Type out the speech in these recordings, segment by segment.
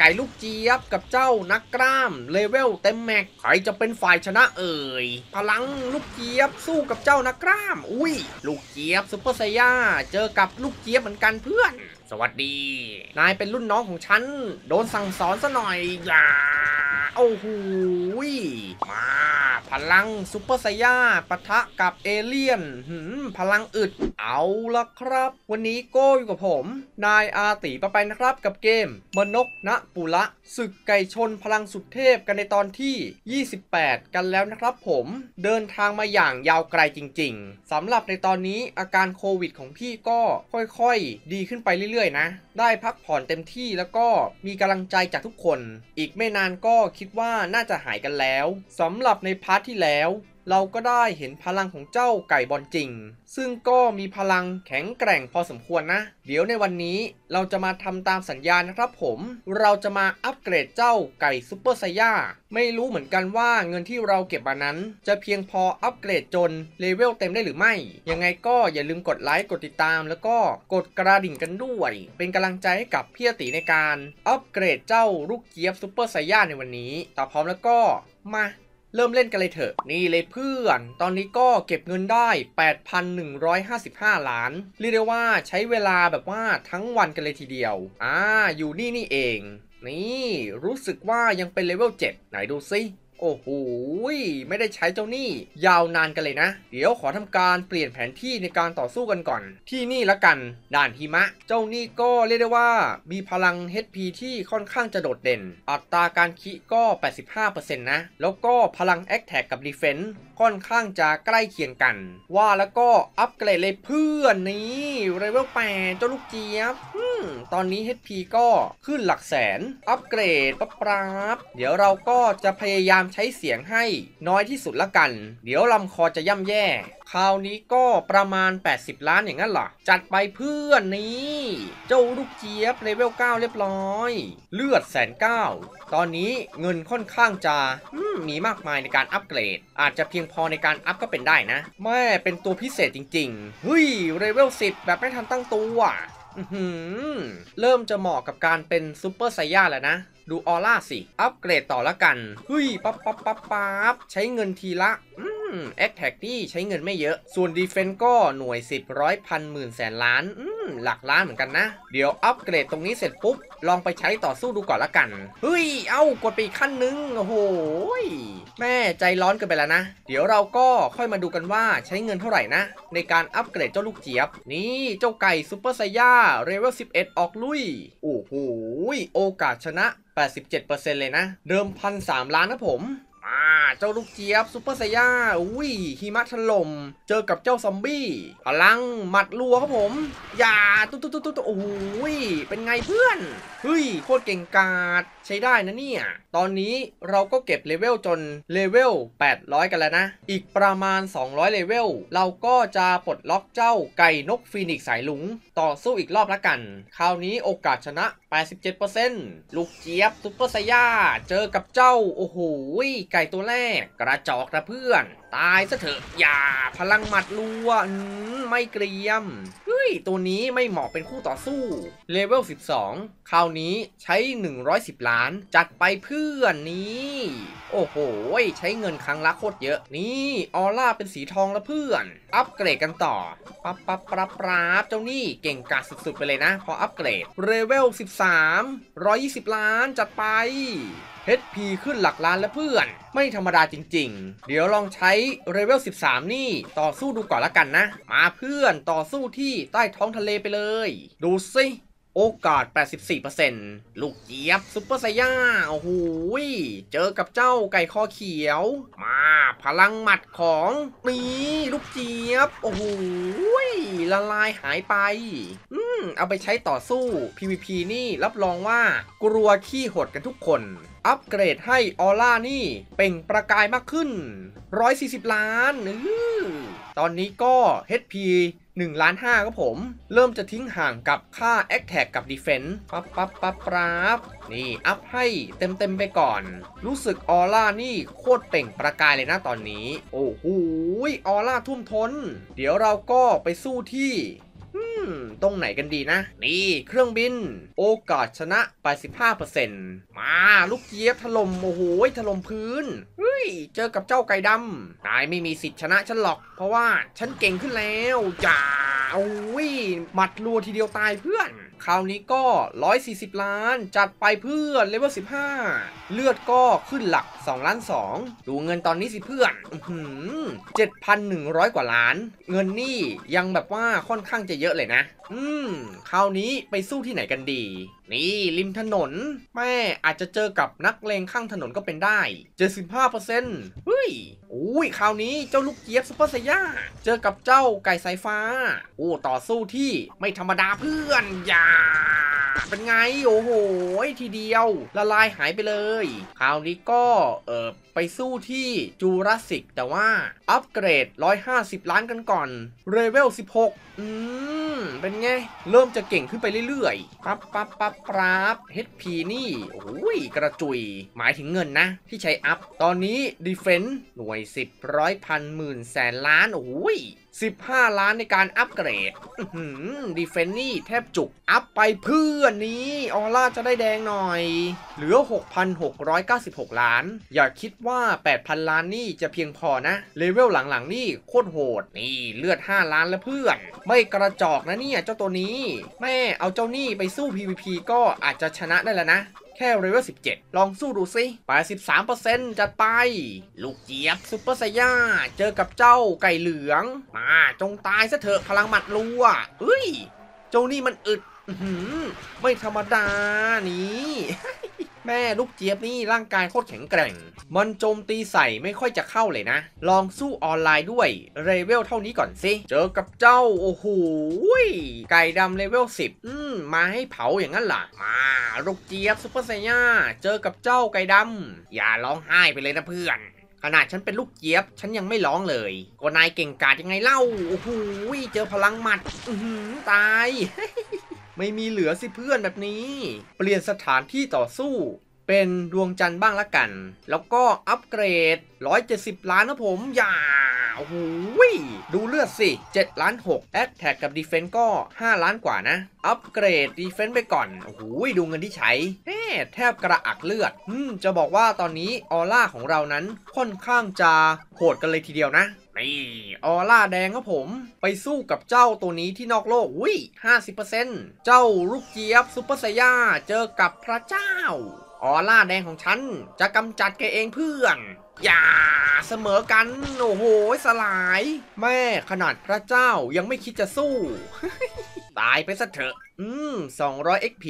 ไก่ลูกเจี๊ยบกับเจ้านักกล้ามเลเวลเต็มแม็กใครจะเป็นฝ่ายชนะเอ่ยพลังลูกเจี๊ยบสู้กับเจ้านักกล้ามอุ้ยลูกเจี๊ยบซุปเปอร์ไซย่าเจอกับลูกเจี๊ยบเหมือนกันเพื่อนสวัสดีนายเป็นรุ่นน้องของฉันโดนสั่งสอนซะหน่อยอย่าโอ้โหมาพลังซุปเปอร์ไซย่าปะทะกับเอเลี่ยนพลังอึดเอาละครับวันนี้โก้อยู่กับผมนายอาติไปนะครับกับเกมมนกณปุระศึกไก่ชนพลังสุดเทพกันในตอนที่28กันแล้วนะครับผมเดินทางมาอย่างยาวไกลจริงๆสำหรับในตอนนี้อาการโควิดของพี่ก็ค่อยๆดีขึ้นไปเรื่อยๆนะได้พักผ่อนเต็มที่แล้วก็มีกำลังใจจากทุกคนอีกไม่นานก็คิดว่าน่าจะหายกันแล้วสำหรับในพาร์ทที่แล้วเราก็ได้เห็นพลังของเจ้าไก่บอลจริงซึ่งก็มีพลังแข็งแกร่งพอสมควรนะเดี๋ยวในวันนี้เราจะมาทำตามสัญญานะครับผมเราจะมาอัปเกรดเจ้าไก่ซุปเปอร์ไซย่าไม่รู้เหมือนกันว่าเงินที่เราเก็บมานั้นจะเพียงพออัปเกรดจนเลเวลเต็มได้หรือไม่ยังไงก็อย่าลืมกดไลค์กดติดตามแล้วก็กดกระดิ่งกันด้วยเป็นกำลังใจให้กับพี่อาติในการอัปเกรดเจ้าลูกเจี๊ยบซุปเปอร์ไซย่าในวันนี้ต่อพร้อมแล้วก็มาเริ่มเล่นกันเลยเถอะนี่เลยเพื่อนตอนนี้ก็เก็บเงินได้ 8,155 ล้านเรียกได้ว่าใช้เวลาแบบว่าทั้งวันกันเลยทีเดียวอยู่นี่เองนี่รู้สึกว่ายังเป็นเลเวล 7ไหนดูซิโอ้โหไม่ได้ใช้เจ้านี่ยาวนานกันเลยนะเดี๋ยวขอทำการเปลี่ยนแผนที่ในการต่อสู้กันก่อนที่นี่ละกันด่านหิมะเจ้านี่ก็เรียกได้ว่ามีพลัง HP ที่ค่อนข้างจะโดดเด่นอัตราการคิก็ 85% นะแล้วก็พลัง Attack กับ Defense ค่อนข้างจะใกล้เคียงกันว่าแล้วก็อัปเกรดเลยเพื่อนนี้เลเวล 8เจ้าลูกเจี๊ยบตอนนี้ HP ก็ขึ้นหลักแสนอัปเกรดปั๊บเดี๋ยวเราก็จะพยายามใช้เสียงให้น้อยที่สุดละกันเดี๋ยวลำคอจะย่ำแย่คราวนี้ก็ประมาณ80ล้านอย่างนั้นเหรอจัดไปเพื่อนนี้เจ้าลูกเจี๊ยบเลเวล 9เรียบร้อยเลือด1,900,000ตอนนี้เงินค่อนข้างจะมีมากมายในการอัปเกรดอาจจะเพียงพอในการอัพก็เป็นได้นะแม่เป็นตัวพิเศษจริงๆเฮ้ยเลเวล 10แบบไม่ทันตั้งตัวเริ่มจะเหมาะกับการเป็นซูเปอร์ไซย่าแล้วนะดูออร่าสิอัปเกรดต่อละกันเฮ้ยปั๊บใช้เงินทีละแอคแท็กที่ใช้เงินไม่เยอะส่วนดีเฟนส์ก็หน่วย10ร้อยพันหมื่นแสนล้านหลักล้านเหมือนกันนะเดี๋ยวอัปเกรดตรงนี้เสร็จปุ๊บลองไปใช้ต่อสู้ดูก่อนละกันเฮ้ยกดไปอีกขั้นนึงโอ้โหแม่ใจร้อนเกินไปแล้วนะเดี๋ยวเราก็ค่อยมาดูกันว่าใช้เงินเท่าไหร่นะในการอัปเกรดเจ้าลูกเจี๊ยบนี่เจ้าไก่ซูเปอร์ไซย่าเลเวล 11ออกลุยโอ้โหโอกาสชนะ87%เลยนะเดิม1,300 ล้านนะผมเจ้าลูกเจี๊ยบซุปเปอร์ไซย่าหิมะถล่มเจอกับเจ้าซอมบี้พลังหมัดรัวครับผมอย่าตุ๊โอ้โหเป็นไงเพื่อนเฮ้ยโคตรเก่งกาจใช้ได้นะเนี่ยตอนนี้เราก็เก็บเลเวลจนเลเวล800กันแล้วนะอีกประมาณ200เลเวลเราก็จะปลดล็อกเจ้าไก่นกฟีนิกซ์สายลุงต่อสู้อีกรอบละกันคราวนี้โอกาสชนะ87%ลูกเจี๊ยบซุปเปอร์ไซย่าเจอกับเจ้าโอ้โหไก่ตัวแรกกระจอกนะเพื่อนตายซะเถอะอย่าพลังหมัดรัวไม่เกรียมเฮ้ยตัวนี้ไม่เหมาะเป็นคู่ต่อสู้เลเวล 12คราวนี้ใช้110 ล้านจัดไปเพื่อนนี้โอ้โหใช้เงินครั้งละโคตรเยอะนี่ออร่าเป็นสีทองแล้วเพื่อนอัปเกรดกันต่อปั๊บเจ้านี่เก่งกาจสุดๆไปเลยนะพออัปเกรดเลเวล 13 120 ล้านจัดไปHP ขึ้นหลักล้านแล้วเพื่อนไม่ธรรมดาจริงๆเดี๋ยวลองใช้เลเวล 13นี่ต่อสู้ดูก่อนละกันนะมาเพื่อนต่อสู้ที่ใต้ท้องทะเลไปเลยดูสิโอกาส 84% ลูกเจี๊ยบซุปเปอร์ไซย่าโอ้โหเจอกับเจ้าไก่คอเขียวมาพลังหมัดของนี่ลูกเจี๊ยบโอ้โหละลายหายไปเอาไปใช้ต่อสู้ PVP นี่รับรองว่ากลัวขี้หดกันทุกคนอัปเกรดให้ออร่านี่เปล่งประกายมากขึ้น140 ล้านตอนนี้ก็ HP 1.5 ล้านครับผมเริ่มจะทิ้งห่างกับค่า Attack กับ Defense ปั๊บนี่อัพให้เต็มไปก่อนรู้สึกออร่านี่โคตรเปล่งประกายเลยนะตอนนี้โอ้โหออร่าทุ่มท้นเดี๋ยวเราก็ไปสู้ที่ตรงไหนกันดีนะนี่เครื่องบินโอกาสชนะ 85% มาลูกเจี๊ยบถล่มโอ้โหถล่มพื้นเฮ้ยเจอกับเจ้าไก่ดำนายไม่มีสิทธิ์ชนะฉันหรอกเพราะว่าฉันเก่งขึ้นแล้วจ้าโอ้ยหมัดรัวทีเดียวตายเพื่อนคราวนี้ก็140 ล้านจัดไปเพื่อนเลเวล15เลือดก็ขึ้นหลัก2 ล้าน 2ดูเงินตอนนี้สิเพื่อน7,100 กว่าล้านเงินนี่ยังแบบว่าค่อนข้างจะเยอะเลยนะคราวนี้ไปสู้ที่ไหนกันดีนี่ริมถนนแม่อาจจะเจอกับนักเลงข้างถนนก็เป็นได้ 75% เฮ้ยอุ้ยคราวนี้เจ้าลูกเจี๊ยบซุปเปอร์ไซย่าเจอกับเจ้าไก่สายฟ้าโอ้ต่อสู้ที่ไม่ธรรมดาเพื่อนอย่าเป็นไงโอ้โหทีเดียวละลายหายไปเลยคราวนี้ก็ไปสู้ที่จูราสสิกแต่ว่าอัปเกรด150 ล้านกันก่อนเลเวล16เป็นไงเริ่มจะเก่งขึ้นไปเรื่อยๆปั๊บ HP นี่โอ้ยกระจุยหมายถึงเงินนะที่ใช้อัพตอนนี้ Defense หน่วย10 ร้อยพันหมื่นแสนล้านโอ้ย15 ล้านในการอัปเกรดดีเฟนนี่แทบจุกอัพไปเพื่อนนี้ออร่าจะได้แดงหน่อยเหลือ 6,696 ล้านอย่าคิดว่า 8,000 ล้านนี่จะเพียงพอนะเลเวลหลังๆนี่โคตรโหดนี่เลือด5 ล้านแล้วเพื่อนไม่กระจอกนะเนี่ยเจ้าตัวนี้แม่เอาเจ้านี่ไปสู้ PVP ก็อาจจะชนะได้แล้วนะแค่เลเวล17ลองสู้ดูสิ83% จัดไปลูกเจี๊ยบซุปเปอร์ไซย่าเจอกับเจ้าไก่เหลืองมาจงตายซะเถอะพลังหมัดรัวเฮ้ยเจ้านี่มันอึดไม่ธรรมดานี่แม่ลูกเจี๊ยบนี่ร่างกายโคตรแข็งแกร่งมันโจมตีใส่ไม่ค่อยจะเข้าเลยนะลองสู้ออนไลน์ด้วยเลเวลเท่านี้ก่อนสิเจอกับเจ้าโอ้โหไก่ดำเลเวล10มาให้เผาอย่างนั้นล่ะมาลูกเจี๊ยบซุปเปอร์ไซย่าเจอกับเจ้าไก่ดำอย่าร้องไห้ไปเลยนะเพื่อนขนาดฉันเป็นลูกเจี๊ยบฉันยังไม่ร้องเลยก็นายเก่งกาจยังไงเล่าโอ้โหเจอพลังหมัดตาย ไม่มีเหลือสิเพื่อนแบบนี้เปลี่ยนสถานที่ต่อสู้เป็นดวงจันทร์บ้างละกันแล้วก็อัปเกรด170 ล้านนะผมอย่าโอ้โหดูเลือดสิ7 ล้าน 6แอคแท็กกับดีเฟนส์ก็5 ล้านกว่านะอัปเกรดดีเฟนส์ไปก่อนโอ้โหดูเงินที่ใช้แทบกระอักเลือดจะบอกว่าตอนนี้ออร่าของเรานั้นค่อนข้างจะโหดกันเลยทีเดียวนะนี่ออร่าแดงครับผมไปสู้กับเจ้าตัวนี้ที่นอกโลก50% เจ้าลูกเจี๊ยบซุปเปอร์ไซย่าเจอกับพระเจ้าออร่าแดงของฉันจะกำจัดแกเองเพื่อนอย่าเสมอกันโอ้โหสลายแม่ขนาดพระเจ้ายังไม่คิดจะสู้ ตายไปซะเถอะ200 XP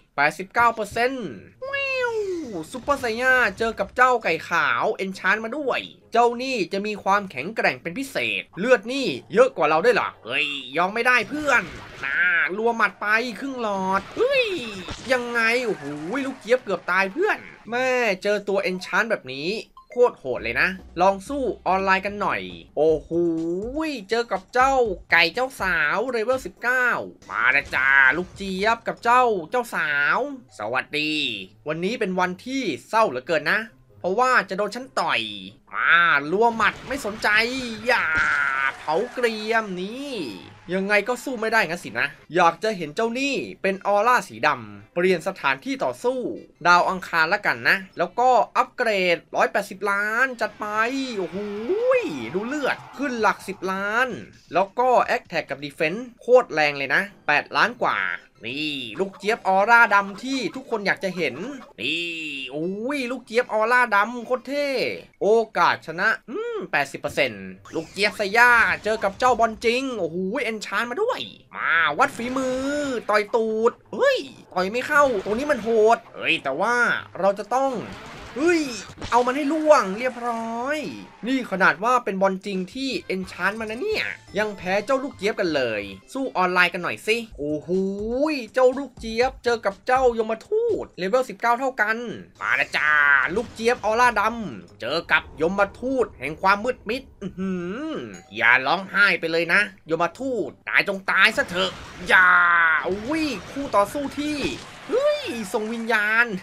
89%ซุปเปอร์ไซย่าเจอกับเจ้าไก่ขาวเอนชานมาด้วยเจ้านี่จะมีความแข็งแกร่งเป็นพิเศษเลือดนี่เยอะกว่าเราด้วยเหรอเฮ้ยยอมไม่ได้เพื่อนรัวหมัดไปครึ่งหลอดเฮ้ยยังไงโอ้โหลูกเจี๊ยบเกือบตายเพื่อนแม่เจอตัวเอนชานแบบนี้โคตรโหดเลยนะลองสู้ออนไลน์กันหน่อยโอ้โหเจอกับเจ้าไก่เจ้าสาวเลเวล19มาแล้วจ้าลูกเจี๊ยบกับเจ้าสาวสวัสดีวันนี้เป็นวันที่เศร้าเหลือเกินนะเพราะว่าจะโดนฉันต่อยมาลัวหมัดไม่สนใจอย่าเผาเกรียมนี่ยังไงก็สู้ไม่ได้งั้นสินะอยากจะเห็นเจ้านี่เป็นออร่าสีดำเปลี่ยนสถานที่ต่อสู้ดาวอังคารละกันนะแล้วก็อัปเกรด180 ล้านจัดไปโอ้โหดูเลือดขึ้นหลัก10 ล้านแล้วก็แอคแท็กกับดีเฟนส์โคตรแรงเลยนะ8 ล้านกว่านี่ลูกเจี๊ยบออร่าดำที่ทุกคนอยากจะเห็นนี่ลูกเจี๊ยบออร่าดำโคตรเท่โอกาสชนะ80% ลูกเจี๊ยบไซย่าเจอกับเจ้าบอลจริงโอ้โหเอนชานมาด้วยมาวัดฝีมือต่อยตูดเฮ้ยต่อยไม่เข้าตัวนี้มันโหดเฮ้ยแต่ว่าเราจะต้องเอามันให้ล่วงเรียบร้อยนี่ขนาดว่าเป็นบอลจริงที่เอนชานมันนะเนี่ยยังแพ้เจ้าลูกเจี๊ยบกันเลยสู้ออนไลน์กันหน่อยสิโอ้โหเจ้าลูกเจี๊ยบเจอกับเจ้ายมทูตเลเวล19เท่ากันมาแล้วจ้าลูกเจี๊ยบออร่าดำเจอกับยมทูตแห่งความมืดมิดอย่าร้องไห้ไปเลยนะยมทูตตายจงตายซะเถอะอย่าคู่ต่อสู้ที่ส่งวิญญาณ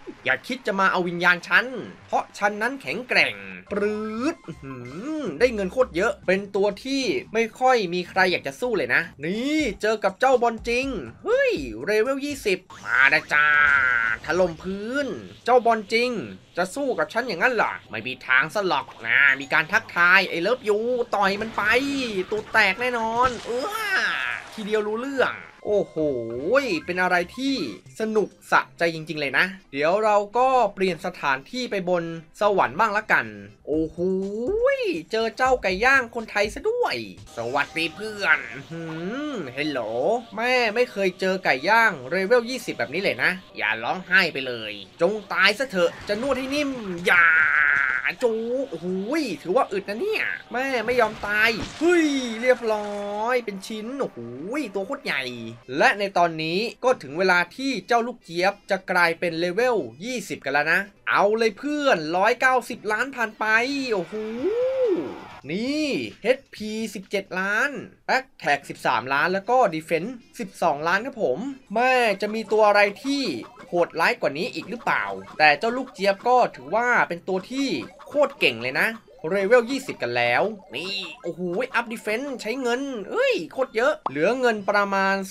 อย่าคิดจะมาเอาวิญญาณฉันเพราะฉันนั้นแข็งแกร่งปรื๊ดได้เงินโคตรเยอะเป็นตัวที่ไม่ค่อยมีใครอยากจะสู้เลยนะนี่เจอกับเจ้าบอลจริงเฮ้ยเลเวล20มานะจ้าถล่มพื้นเจ้าบอลจริงจะสู้กับฉันอย่างนั้นเหรอไม่มีทางสลอกนะมีการทักทายไอ้เลิฟยูต่อยมันไปตูดแตกแน่นอนทีเดียวรู้เรื่องโอ้โหเป็นอะไรที่สนุกสะใจจริงๆเลยนะเดี๋ยวเราก็เปลี่ยนสถานที่ไปบนสวรรค์บ้างละกันโอ้โหเจอเจ้าไก่ย่างคนไทยซะด้วยสวัสดีเพื่อนเฮลโหลแม่ไม่เคยเจอไก่ย่างเลเวล20แบบนี้เลยนะอย่าร้องไห้ไปเลยจงตายซะเถอะจะนวดให้นิ่มอย่าจูโอ้โหถือว่าอึดนะเนี่ยแม่ไม่ยอมตายเฮ้ยเรียบร้อยเป็นชิ้นโอ้โหตัวโคตรใหญ่และในตอนนี้ก็ถึงเวลาที่เจ้าลูกเจี๊ยบจะกลายเป็นเลเวล20กันแล้วนะเอาเลยเพื่อน190ล้านผ่านไปโอ้โหนี่ HP 17 ล้าน Attack 13 ล้านแล้วก็ Defense 12 ล้านครับผมแม่จะมีตัวอะไรที่โหดร้ายกว่านี้อีกหรือเปล่าแต่เจ้าลูกเจี๊ยบก็ถือว่าเป็นตัวที่โคตรเก่งเลยนะเลเวล20กันแล้วนี่โอ้โหอัพดิเฟนส์ใช้เงินโคตรเยอะเหลือเงินประมาณ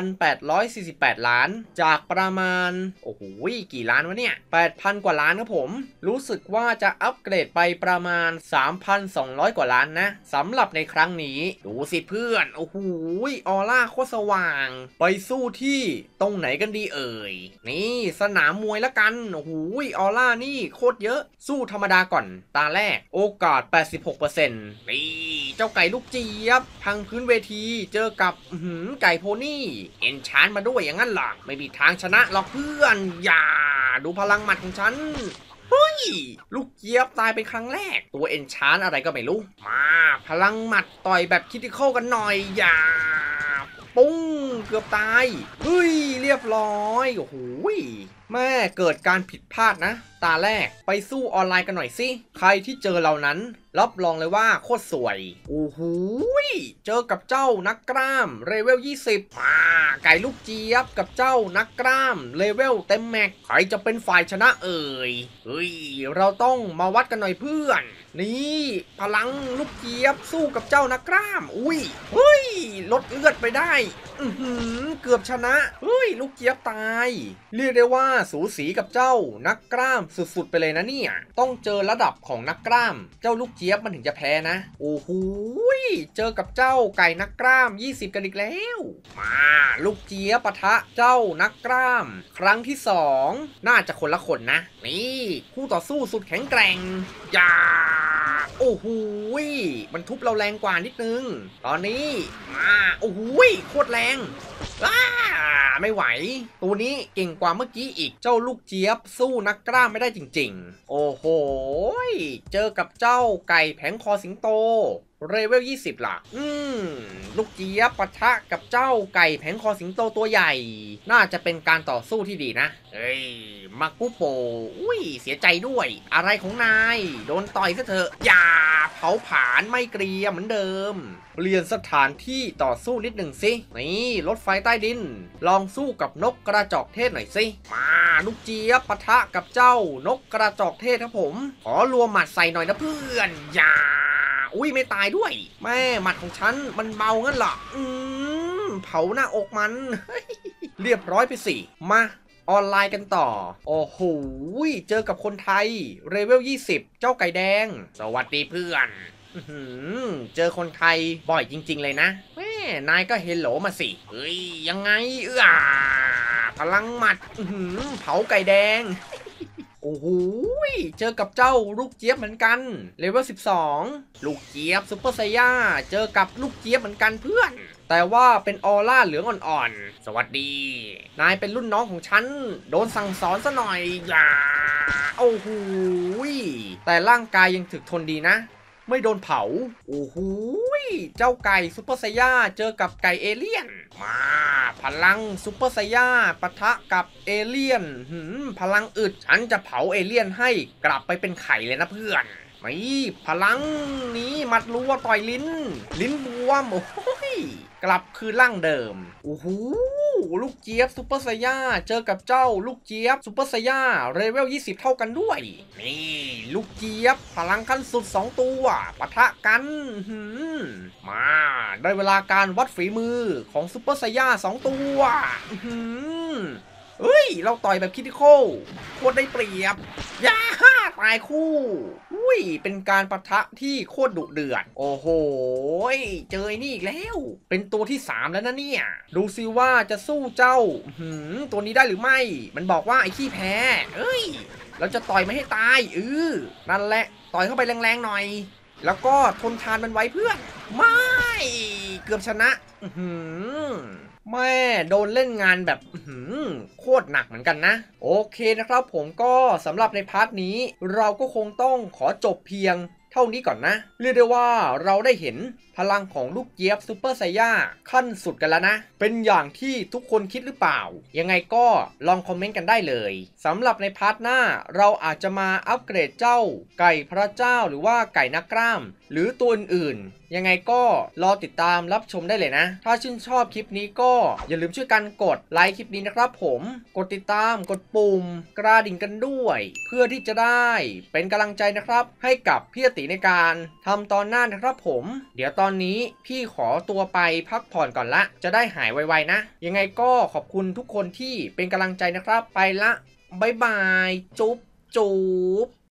4,848 ล้านจากประมาณโอ้โหกี่ล้านวะเนี่ย 8,000 กว่าล้านครับผมรู้สึกว่าจะอัปเกรดไปประมาณ 3,200 กว่าล้านนะสำหรับในครั้งนี้ดูสิเพื่อนโอ้โหออร่าโคตรสว่างไปสู้ที่ตรงไหนกันดีเอ่ยนี่สนามมวยละกันโอ้โหออร่านี่โคตรเยอะสู้ธรรมดาก่อนตาแรกโอกาส 86% นี่เจ้าไก่ลูกเจี๊ยบพังพื้นเวทีเจอกับไก่โพนี่เอ็นชานมาด้วยอย่างนั้นหรอไม่มีทางชนะหรอกเพื่อนอย่าดูพลังหมัดของฉันเฮ้ยลูกเจี๊ยบตายเป็นครั้งแรกตัวเอ็นชานอะไรก็ไม่รู้มาพลังหมัดต่อยแบบคิติคอลกันหน่อยอย่าปุ้งเกือบตายเฮ้ยเรียบร้อยโอ้โหแม่เกิดการผิดพลาดนะตาแรกไปสู้ออนไลน์กันหน่อยสิใครที่เจอเรานั้นรับรองเลยว่าโคตรสวยโอ้โหเจอกับเจ้านักกล้ามเลเวล20มาไก่ลูกเจี๊ยบกับเจ้านักกล้ามเลเวลเต็มแม็กใครจะเป็นฝ่ายชนะเอ่ยเฮ้ยเราต้องมาวัดกันหน่อยเพื่อนนี่พลังลูกเจี๊ยบสู้กับเจ้านักกล้ามเฮ้ยลดเลือดไปได้เกือบชนะเฮ้ยลูกเจี๊ยบตายเรียกได้ว่าสูสีกับเจ้านักกล้ามสุดๆไปเลยนะเนี่ยต้องเจอระดับของนักกล้ามเจ้าลูกเจี๊ยบมันถึงจะแพ้นะโอ้โหเจอกับเจ้าไก่นักกล้าม20กันอีกแล้วมาลูกเจี๊ยบปะทะเจ้านักกล้ามครั้งที่2น่าจะคนละคนนะนี่คู่ต่อสู้สุดแข็งแกร่งอย่าโอ้โหมันทุบเราแรงกว่านิดนึงตอนนี้มาโอ้โหโคตรแรงไม่ไหวตัวนี้เก่งกว่าเมื่อกี้อีกเจ้าลูกเจี๊ยบสู้นักกล้ามไม่ได้จริงๆโอ้โหเจอกับเจ้าไก่แผงคอสิงโตเลเวล20ล่ะลูกเจี๊ยบปะทะกับเจ้าไก่แผงคอสิงโตตัวใหญ่น่าจะเป็นการต่อสู้ที่ดีนะเฮ้ยมากุโปเสียใจด้วยอะไรของนายโดนต่อยซะเถอะอย่าเผาผลาญไม่เกรียมเหมือนเดิมเปลี่ยนสถานที่ต่อสู้นิดหนึ่งสินี่รถไฟใต้ดินลองสู้กับนกกระจอกเทศหน่อยสิมาลูกเจี๊ยบปะทะกับเจ้านกกระจอกเทศครับผมขอรวมหมัดใส่หน่อยนะเพื่อนอย่าไม่ตายด้วยแม่หมัดของฉันมันเบางั้นเหรอเผาหน้าอกมัน เรียบร้อยไปสิมาออนไลน์กันต่อโอ้โหเจอกับคนไทยเลเวล20เจ้าไก่แดงสวัสดีเพื่อนเจอคนไทยบ่อยจริงๆเลยนะแม่นายก็เฮลโหลมาสิเฮ้ยยังไงพลังหมัดเผาไก่แดงโอ้โหเจอกับเจ้าลูกเจี๊ยบเหมือนกันเลเวล12ลูกเจี๊ยบซุปเปอร์ไซย่าเจอกับลูกเจี๊ยบเหมือนกันเพื่อนแต่ว่าเป็นออร่าเหลืองอ่อนๆสวัสดีนายเป็นรุ่นน้องของฉันโดนสั่งสอนซะหน่อยอย่าโอ้โหแต่ร่างกายยังถึกทนดีนะไม่โดนเผาโอ้โหเจ้าไก่ซุปเปอร์ไซย่าเจอกับไก่เอเลี่ยนมาพลังซุปเปอร์ไซย่าปะทะกับเอเลี่ยนพลังอึดฉันจะเผาเอเลี่ยนให้กลับไปเป็นไข่เลยนะเพื่อนไม่พลังนี้มัดรัวต่อยลิ้นบวมโอ้ยกลับคืนร่างเดิมโอ้โหลูกเจี๊ยบซูเปอร์ไซย่าเจอกับเจ้าลูกเจี๊ยบซูเปอร์ไซย่าเลเวล20เท่ากันด้วยนี่ลูกเจี๊ยบพลังขั้นสุด2ตัวปะทะกันมาได้เวลาการวัดฝีมือของซูเปอร์ไซย่า2ตัวเฮ้ยเราต่อยแบบคิดดิโคโคตรได้เปรียบย่าตายคู่อุ้ยเป็นการปะทะที่โคตรดุเดือดโอ้โหเจอไอ้นี่อีกแล้วเป็นตัวที่3แล้วนะเนี่ยดูซิว่าจะสู้เจ้าตัวนี้ได้หรือไม่มันบอกว่าไอ้ขี้แพ้เอ้ยเราจะต่อยไม่ให้ตายนั่นแหละต่อยเข้าไปแรงๆหน่อยแล้วก็ทนทานมันไว้เพื่อนไม่เกือบชนะแม่โดนเล่นงานแบบโคตรหนักเหมือนกันนะโอเคนะครับผมก็สำหรับในพาร์ทนี้เราก็คงต้องขอจบเพียงเท่านี้ก่อนนะเรียกได้ว่าเราได้เห็นพลังของลูกเจี๊ยบซูเปอร์ไซย่าขั้นสุดกันแล้วนะเป็นอย่างที่ทุกคนคิดหรือเปล่ายังไงก็ลองคอมเมนต์กันได้เลยสำหรับในพาร์ทหน้าเราอาจจะมาอัปเกรดเจ้าไก่พระเจ้าหรือว่าไก่นักกล้ามหรือตัวอื่นๆยังไงก็รอติดตามรับชมได้เลยนะถ้าชื่นชอบคลิปนี้ก็อย่าลืมช่วยกันกดไลค์คลิปนี้นะครับผมกดติดตามกดปุ่มกระดิ่งกันด้วยเพื่อที่จะได้เป็นกำลังใจนะครับให้กับพี่ติในการทำตอนหน้านะครับผมเดี๋ยวตอนนี้พี่ขอตัวไปพักผ่อนก่อนละจะได้หายไวๆนะยังไงก็ขอบคุณทุกคนที่เป็นกำลังใจนะครับไปละบ๊ายบายจุ๊บ